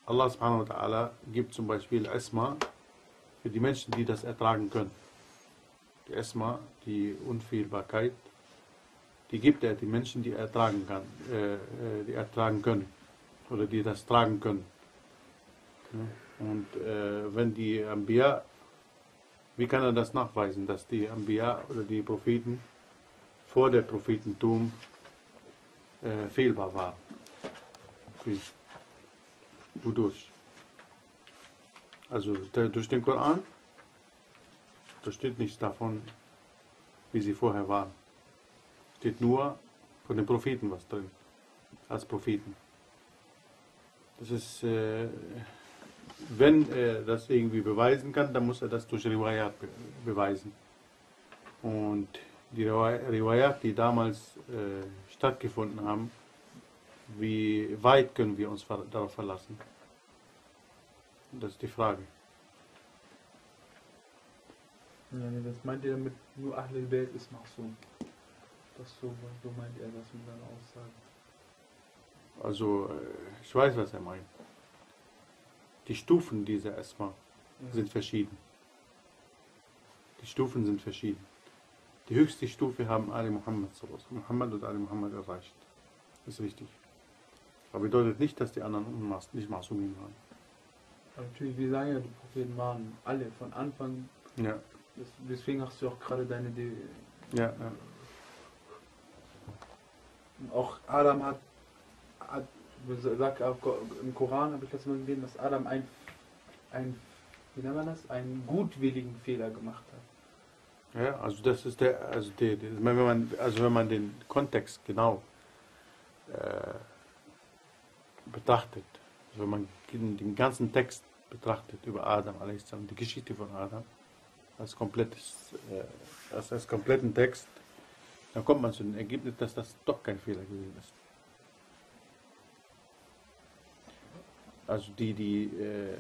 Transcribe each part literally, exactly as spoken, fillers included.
Allah subhanahu wa ta'ala gibt zum Beispiel Esma für die Menschen, die das ertragen können. Die Esma, die Unfehlbarkeit, die gibt er den Menschen, die ertragen kann, äh, die ertragen können oder die das tragen können. Und äh, wenn die Anbiya, wie kann er das nachweisen, dass die Anbiya oder die Propheten vor der Prophetentum äh, fehlbar waren? Wie? Wodurch? Also der, durch den Koran, da steht nichts davon, wie sie vorher waren. Steht nur von den Propheten was drin, als Propheten. Das ist, äh, wenn er das irgendwie beweisen kann, dann muss er das durch Riwayat be beweisen. Und die Riwayat, die damals äh, stattgefunden haben, wie weit können wir uns darauf verlassen? Das ist die Frage. Ja, nee, das meint ihr damit, nur Ahlul Bayt ist Ma'sum. Das so, so meint er das mit seiner Aussage. Also, ich weiß, was er meint. Die Stufen dieser Esma ja. sind verschieden. Die Stufen sind verschieden. Die höchste Stufe haben Ali Muhammad, Muhammad und Ali Muhammad erreicht. Das ist richtig. Aber bedeutet nicht, dass die anderen nicht Ma'sumin waren. Aber natürlich, wir sagen ja, die Propheten waren alle von Anfang. Ja. Deswegen hast du auch gerade deine. De ja, ja. Auch Adam hat, hat sagt im Koran, habe ich das mal gesehen, dass Adam ein, ein, wie nennt man das, einen gutwilligen Fehler gemacht hat. Ja, also das ist der, also der, der wenn man, also wenn man den Kontext genau äh, betrachtet, also wenn man den ganzen Text betrachtet über Adam, die Geschichte von Adam, als komplettes, äh, als, als kompletten Text, dann kommt man zu dem Ergebnis, dass das doch kein Fehler gewesen ist. Also die, die, äh,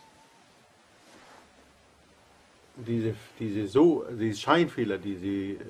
diese, diese so, diese Scheinfehler, die sie, äh,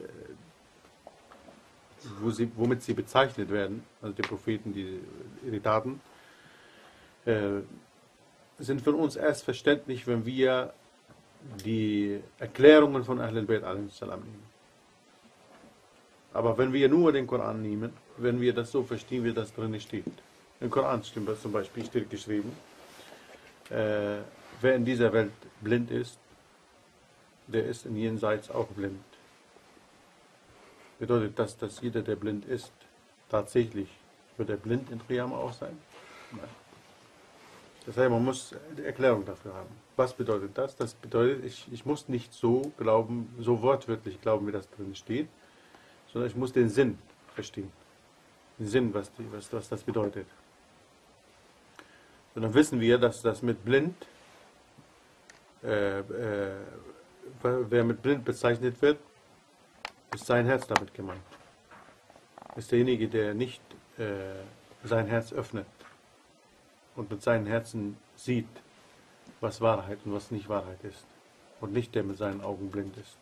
wo sie, womit sie bezeichnet werden, also die Propheten, die ihre Taten, äh, sind für uns erst verständlich, wenn wir die Erklärungen von Ahlul Bayt a.s. nehmen. Aber wenn wir nur den Koran nehmen, wenn wir das so verstehen, wie das drin steht. Im Koran stimmt das zum Beispiel, steht geschrieben, äh, wer in dieser Welt blind ist, der ist in jenseits auch blind. Bedeutet das, dass jeder, der blind ist, tatsächlich wird er blind in Qiyamah auch sein? Nein. Das heißt, man muss eine Erklärung dafür haben. Was bedeutet das? Das bedeutet, ich, ich muss nicht so glauben, so wortwörtlich glauben, wie das drin steht, sondern ich muss den Sinn verstehen. Den Sinn, was, die, was, was das bedeutet. Und dann wissen wir, dass das mit blind, äh, äh, wer mit blind bezeichnet wird, ist sein Herz damit gemeint. Ist derjenige, der nicht äh, sein Herz öffnet und mit seinem Herzen sieht, was Wahrheit und was nicht Wahrheit ist. Und nicht der mit seinen Augen blind ist.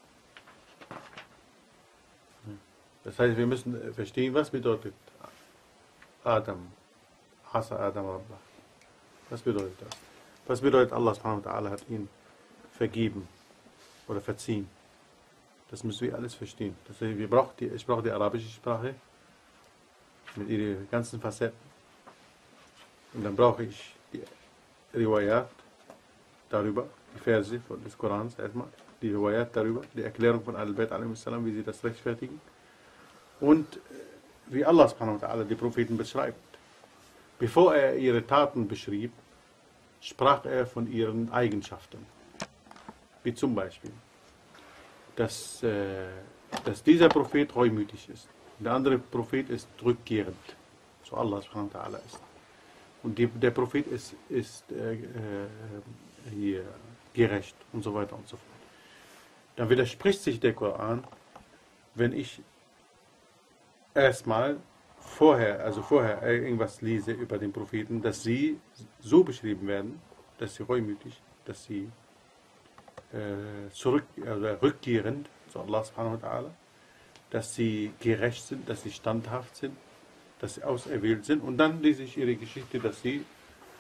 Das heißt, wir müssen verstehen, was bedeutet Adam, Asa Adam Rabbah. Was bedeutet das? Was bedeutet Allah subhanahu wa ta'ala hat ihn vergeben oder verziehen? Das müssen wir alles verstehen. Das heißt, wir brauchen die, ich brauche die arabische Sprache mit ihren ganzen Facetten. Und dann brauche ich die Riwayat darüber, die Verse von des Korans erstmal, die Riwayat darüber, die Erklärung von Ahlul Bayt a.s., wie sie das rechtfertigen. Und wie Allah subhanahu wa ta'ala die Propheten beschreibt. Bevor er ihre Taten beschrieb, sprach er von ihren Eigenschaften. Wie zum Beispiel, dass, äh, dass dieser Prophet reumütig ist. Der andere Prophet ist rückkehrend, so Allah subhanahu wa ta'ala ist. Und die, der Prophet ist, ist äh, äh, hier gerecht und so weiter und so fort. Dann widerspricht sich der Koran, wenn ich erstmal vorher, also vorher irgendwas lese über den Propheten, dass sie so beschrieben werden, dass sie reumütig, dass sie äh, zurück, also rückkehrend zu Allah subhanahu wa ta'ala, dass sie gerecht sind, dass sie standhaft sind, dass sie auserwählt sind. Und dann lese ich ihre Geschichte, dass sie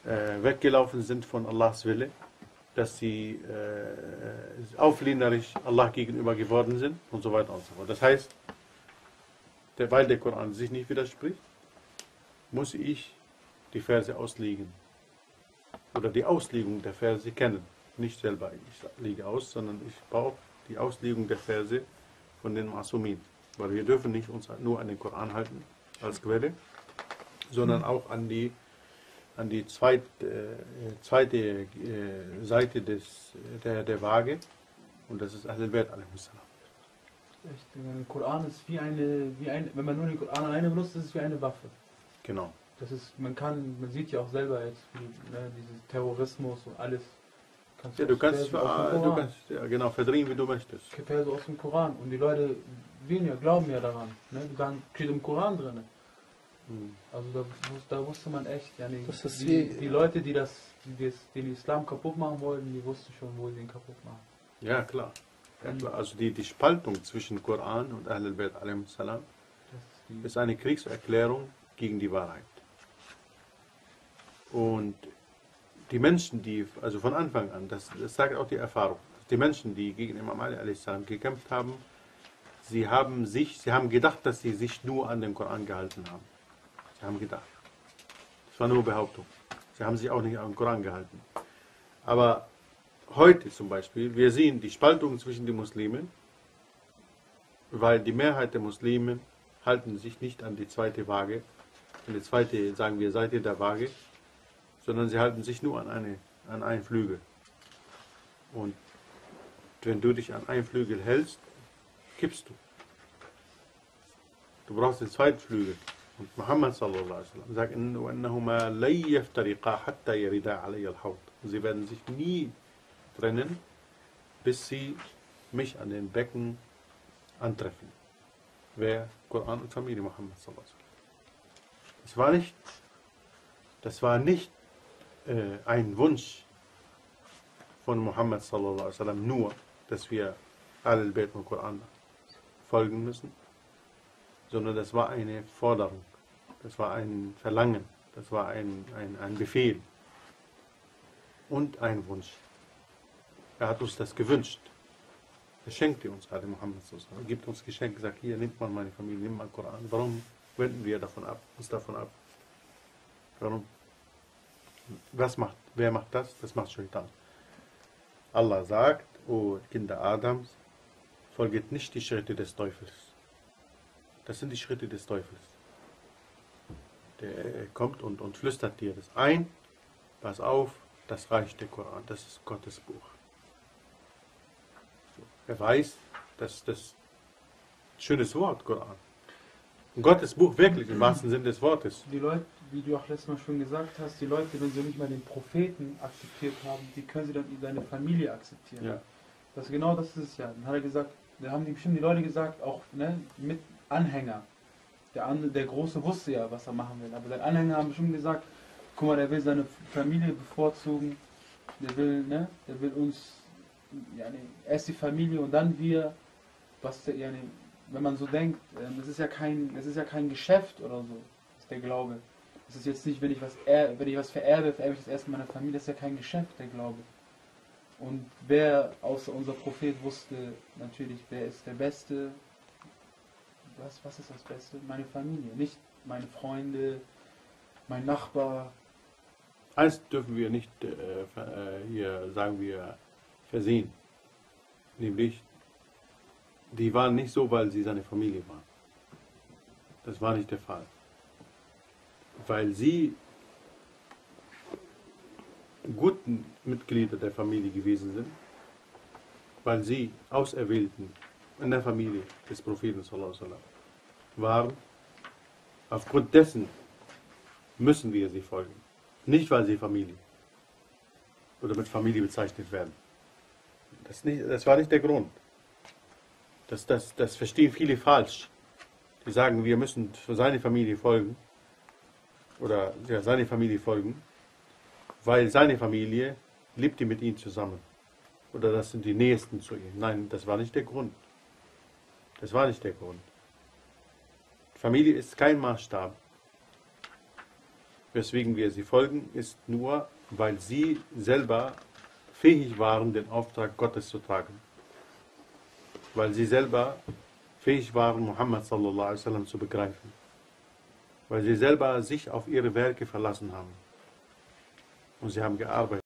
äh, weggelaufen sind von Allahs Wille, dass sie äh, auflehnerisch Allah gegenüber geworden sind und so weiter und so fort. Das heißt, der, weil der Koran sich nicht widerspricht, muss ich die Verse auslegen oder die Auslegung der Verse kennen. Nicht selber, ich lege aus, sondern ich brauche die Auslegung der Verse von den Masumin. Weil wir dürfen nicht uns nur an den Koran halten als Quelle, sondern auch an die, an die zweit, äh, zweite äh, Seite des, der, der Waage, und das ist Ahlul Bayt alaihi salam. Echt, der Koran ist wie eine, wie ein, wenn man nur den Koran alleine benutzt, ist es wie eine Waffe. Genau. Das ist, man kann, man sieht ja auch selber jetzt, wie, ne, dieses Terrorismus und alles. Kannst Ja, du kannst, Verse aus dem du Koran. kannst ja, genau verdrehen, wie du möchtest. Verse aus dem Koran. Und die Leute sehen ja, glauben ja daran. Ne? Die sagen, steht im Koran drin. Hm. Also da, wus- da wusste man echt, ja, nee, Das ist die, wie- die Leute, die das, die das, den Islam kaputt machen wollten, die wussten schon, wo sie ihn kaputt machen. Ja, klar. Ja, klar. Also die, die Spaltung zwischen Koran und Ahlul Bayt alaihi salam Das ist die, ist eine Kriegserklärung gegen die Wahrheit. Und die Menschen, die, also von Anfang an, das, das sagt auch die Erfahrung, die Menschen, die gegen Imam Ali alaihi salam gekämpft haben, sie haben sich, sie haben gedacht, dass sie sich nur an den Koran gehalten haben. Sie haben gedacht. Das war nur Behauptung. Sie haben sich auch nicht an den Koran gehalten. Aber heute zum Beispiel, wir sehen die Spaltung zwischen den Muslimen, weil die Mehrheit der Muslimen halten sich nicht an die zweite Waage, an die zweite, sagen wir, Seite der Waage, sondern sie halten sich nur an, eine, an einen Flügel. Und wenn du dich an einen Flügel hältst, kippst du. Du brauchst den zweiten Flügel. Und Muhammad sallallahu alaihi wasallam sagt, "Innahuma la yaftariqa hatta yarida alayya al-hawd." Sie werden sich nie trennen, bis sie mich an den Becken antreffen. Wer? Koran und Familie Muhammad sallallahu alaihi wasallam. Das war nicht, das war nicht äh, ein Wunsch von Muhammad sallallahu alaihi wasallam nur, dass wir Ahlul Bayt und Koran folgen müssen, sondern das war eine Forderung, das war ein Verlangen, das war ein, ein, ein Befehl und ein Wunsch. Er hat uns das gewünscht. Er schenkte uns alle Muhammad sallallahu alaihi wasallam. Er gibt uns Geschenke, sagt, hier, nimmt man meine Familie, nimmt man Koran. Warum wenden wir davon ab, uns davon ab? Warum? Was macht, wer macht das? Das macht Shaitan. Allah sagt, o Kinder Adams, folget nicht die Schritte des Teufels. Das sind die Schritte des Teufels. Der kommt und, und flüstert dir das ein. Pass auf, das reicht der Koran, das ist Gottes Buch. So. Er weiß, dass das schönes Wort, Koran. Und Gottes Buch wirklich im wahrsten Sinne des Wortes. die Leute, wie du auch letztes Mal schon gesagt hast, die Leute, wenn sie nicht mal den Propheten akzeptiert haben, wie können sie dann seine Familie akzeptieren? Ja. Das genau das ist es ja. Dann hat er gesagt, da haben die bestimmt die Leute gesagt, auch ne, mit Anhänger. Der, andere, der Große wusste ja, was er machen will, aber seine Anhänger haben bestimmt gesagt, guck mal, der will seine Familie bevorzugen, der will, ne, der will uns, ja, ne, erst die Familie und dann wir, was der, ja, ne, wenn man so denkt, ähm, das ist ja kein, das ist ja kein Geschäft oder so, ist der Glaube. Das ist jetzt nicht, wenn ich was er, wenn ich was vererbe, vererbe ich das erst meiner Familie, das ist ja kein Geschäft, der Glaube. Und wer außer unser Prophet wusste natürlich, wer ist der Beste, was, was ist das Beste? Meine Familie, nicht meine Freunde, mein Nachbar. Eins dürfen wir nicht äh, ver- äh, hier, sagen wir, versehen. Nämlich, die waren nicht so, weil sie seine Familie waren. Das war nicht der Fall. Weil sie guten Mitglieder der Familie gewesen sind, weil sie Auserwählten in der Familie des Propheten sallallahu alaihi wasallam waren. Aufgrund dessen müssen wir sie folgen. Nicht, weil sie Familie oder mit Familie bezeichnet werden. Das, nicht, das war nicht der Grund. Das, das, das verstehen viele falsch. Die sagen, wir müssen für seine Familie folgen oder ja, seine Familie folgen, weil seine Familie lebte mit ihm zusammen. Oder das sind die Nächsten zu ihm. Nein, das war nicht der Grund. Das war nicht der Grund. Familie ist kein Maßstab. weswegen wir sie folgen, ist nur, weil sie selber fähig waren, den Auftrag Gottes zu tragen. Weil sie selber fähig waren, Muhammad sallallahu alaihi wasallam zu begreifen. Weil sie selber sich auf ihre Werke verlassen haben. Und sie haben gearbeitet.